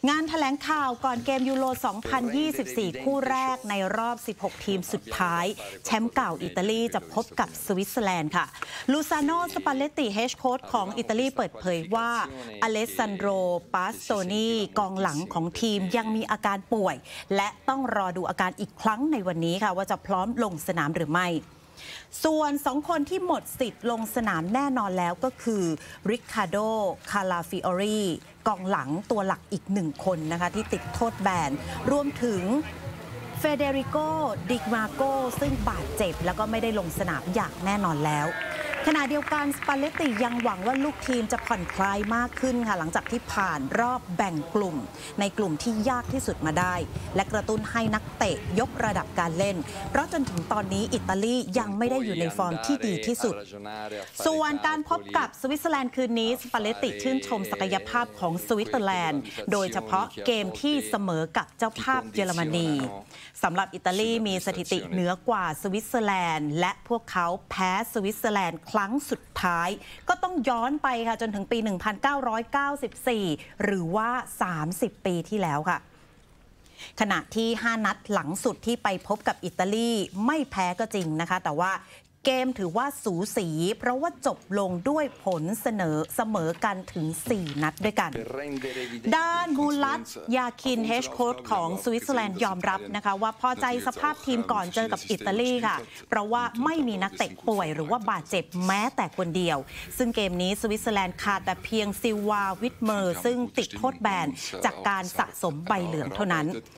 งานแถลงข่าวก่อนเกมยูโร 2024 คู่แรกในรอบ 16 ทีมสุดท้ายแชมป์เก่าอิตาลีจะพบกับสวิตเซอร์แลนด์ค่ะลูซาโน สปาเลตติเฮดโค้ชของอิตาลีเปิดเผยว่าอเลสซานโดร ปาสโตนีกองหลังของทีมยังมีอาการป่วยและต้องรอดูอาการอีกครั้งในวันนี้ค่ะว่าจะพร้อมลงสนามหรือไม่ส่วน2คนที่หมดสิทธิ์ลงสนามแน่นอนแล้วก็คือริคาร์โด คาลาฟิโอรีกองหลังตัวหลักอีก1คนนะคะที่ติดโทษแบนรวมถึงเฟเดริโก ดิกมาโกซึ่งบาดเจ็บแล้วก็ไม่ได้ลงสนามอย่างแน่นอนแล้วขณะเดียวกันสปาเลตติยังหวังว่าลูกทีมจะผ่อนคลายมากขึ้นค่ะหลังจากที่ผ่านรอบแบ่งกลุ่มในกลุ่มที่ยากที่สุดมาได้และกระตุ้นให้นักเตะยกระดับการเล่นเพราะจนถึงตอนนี้อิตาลียังไม่ได้อยู่ในฟอร์มที่ดีที่สุดส่วนการพบกับสวิตเซอร์แลนด์คืนนี้สปาเลตติชื่นชมศักยภาพของสวิตเซอร์แลนด์โดยเฉพาะเกมที่เสมอกับเจ้าภาพเยอรมนีสำหรับอิตาลีมีสถิติเหนือกว่าสวิตเซอร์แลนด์และพวกเขาแพ้สวิตเซอร์แลนด์ครั้งสุดท้ายก็ต้องย้อนไปค่ะจนถึงปี 1994 หรือว่า 30 ปีที่แล้วค่ะขณะที่ 5 นัดหลังสุดที่ไปพบกับอิตาลีไม่แพ้ก็จริงนะคะแต่ว่าเกมถือว่าสูสีเพราะว่าจบลงด้วยผลเสมอกันถึง 4 นัดด้วยกันด้านมูลัตยาคินเฮดโค้ชของสวิตเซอร์แลนด์ยอมรับนะคะว่าพอใจสภาพทีมก่อนเจอกับอิตาลีค่ะเพราะว่าไม่มีนักเตะป่วยหรือว่าบาดเจ็บแม้แต่คนเดียวซึ่งเกมนี้สวิตเซอร์แลนด์ขาดแต่เพียงซิลวาวิทเมอร์ซึ่งติดโทษแบนจากการสะสมใบเหลืองเท่านั้น